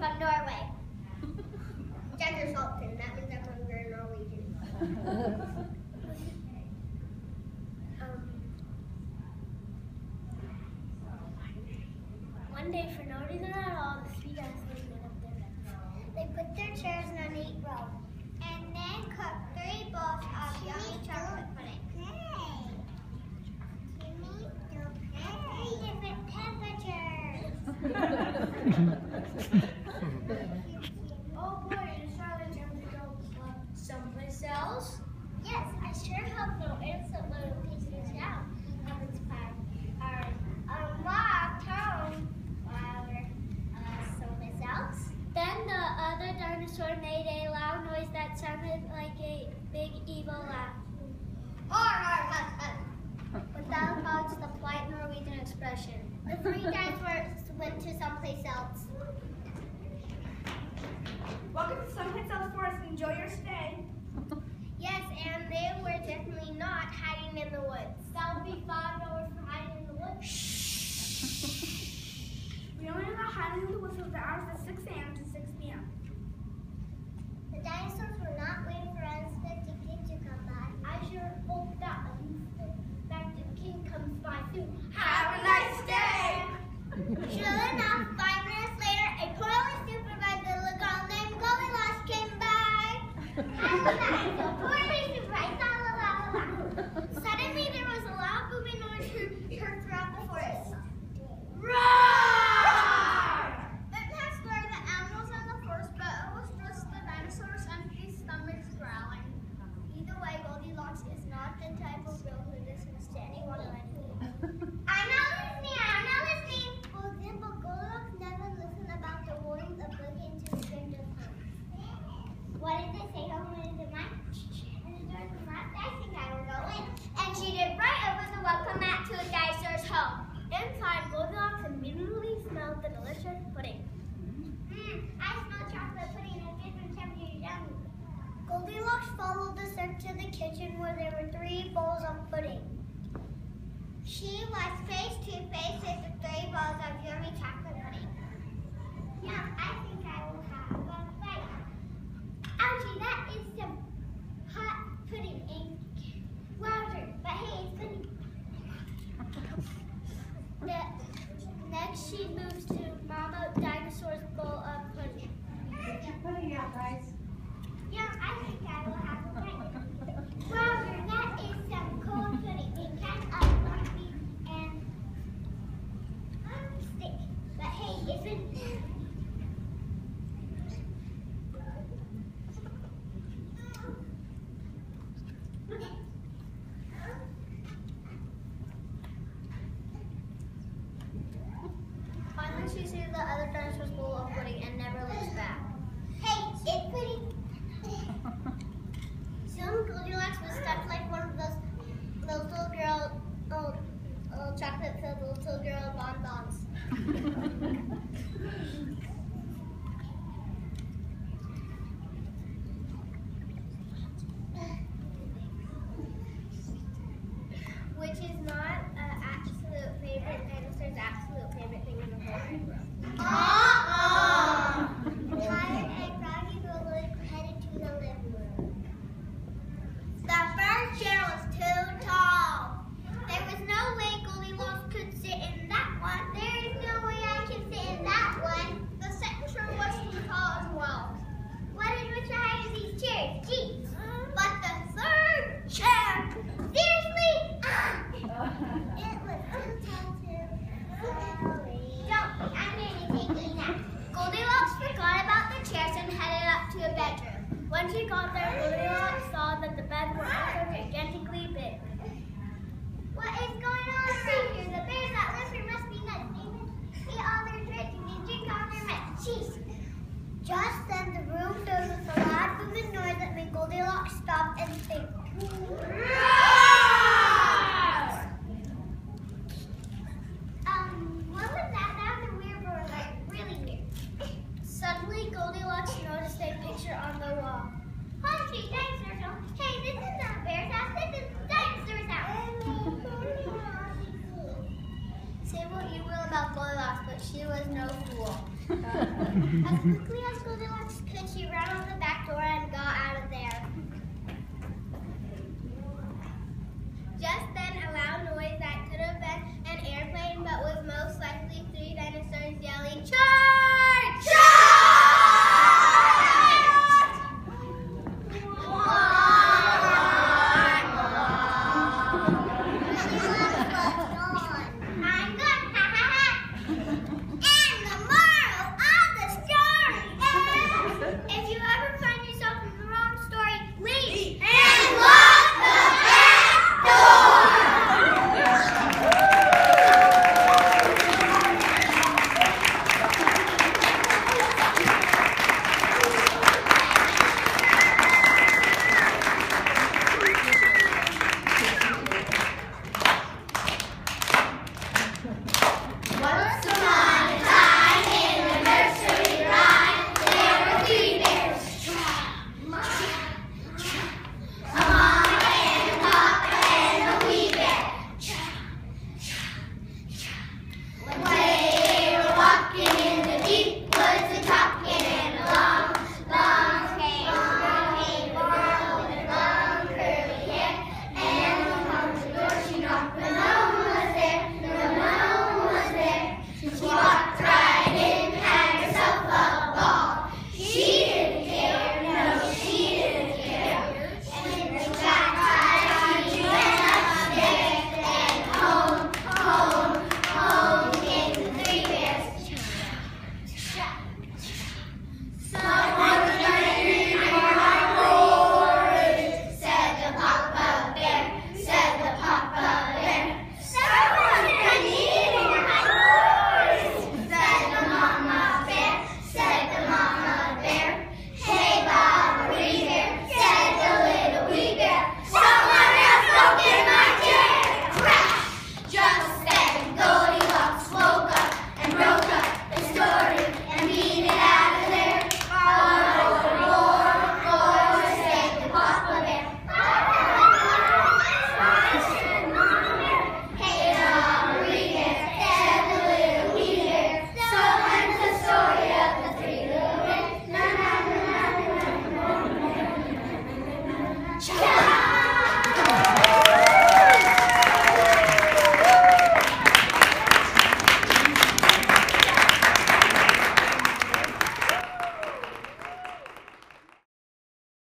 from Norway. Jalten, that means I'm hungry Norwegian. One day, for no reason at all, the three dinosaurs made up their beds. They put their chairs in a neat row, and then cooked 3 bowls of yummy chocolate pudding. At 3 different temperatures. Oh boy, is Charlotte time to go someplace else? Yes, I sure hope so. It's a little piece of town of its part. Our walk home while we're someplace else. Then the other dinosaur made a loud noise that sounded like a big evil laugh. Without apology, the polite Norwegian expression. The 3 dinosaurs went to someplace else. Welcome to someplace else for us. Enjoy your stay. Yes, and they were definitely not hiding in the woods. That would be $5 for hiding in the woods. We only know hiding in the woods for the hours of 6 a.m. to 6 p.m. The dinosaurs were not waiting for unexpected king to come by. I sure hope that unexpected king comes by soon. Have a nice day! Sure enough, 5 minutes later, a poorly supervised little girl named Goldilocks came by. So poorly supervised, la la la la la. Suddenly, there was a loud booming noise heard throughout the forest. Roar! It passed by the animals in the forest, but it was just the dinosaurs' empty stomachs growling. Either way, Goldilocks is not the type of girl who listens to anyone or anything. I'm not listening. For example, Goldilocks never listened about the warnings of breaking into a stranger's home. What did they say? Home is it mine? And the door's unlocked. I think I will go in. And she did right over the welcome mat to a dinosaur's home. Inside, Goldilocks immediately smelled the delicious pudding. I smell chocolate pudding at different temperatures. Yummy. Goldilocks followed the scent to the kitchen where there were 3 bowls of pudding. She was face to face with the 3 bowls of yummy chocolate pudding. Yum, I think I will have a bite. Ouchie, that is some hot pudding and water. But hey, it's pudding. Next, she moves to Mama Dinosaur's bowl of pudding. Get your pudding out, guys. Yum, I think I will have a bite. Wow, that is some cold pudding. It kind of fluffy and stick. But hey, it's been... Finally, she sees the other dinosaur's bowl of pudding and never looks back. Hey, it's pudding. Soon, Goldilocks was stuffed like one of those little girl, chocolate-filled little girl bonbons. Which is not an absolute favorite dinosaur's absolute favorite thing in the whole world. Tired and groggy, Goldilocks headed to the living room. The first chair was too tall. There was no way Goldilocks could sit in that one. There is no way I can sit in that one. The second chair was too tall as well. What is with the height of these chairs? Jeez. But the third chair, Seriously? It was too tall too. Don't. I'm going to take a nap. Goldilocks forgot about the chairs and headed up to a bedroom. when she got there, Uintah saw that the beds were also gigantically big. What is going on around here? The bears that live here must be nuts. They eat all their drinks and drink all their mess. Jeez. Just then, the room filled with a loud booming noise that made Goldilocks stop and think. What was that? That was weird, but like really weird. Suddenly, Goldilocks noticed a picture on the wall. Hi, sweet dinosaur's home. Hey, this is not bear's house. This is dinosaur's house. Say what you will about about Goldilocks, but she was no fool. As quickly as Goldilocks could, she ran out the back door and got out of there. Just then, a loud noise that could have been an airplane, but was most likely 3 dinosaurs yelling, "Charge! Charge!" I'm good, ha ha ha!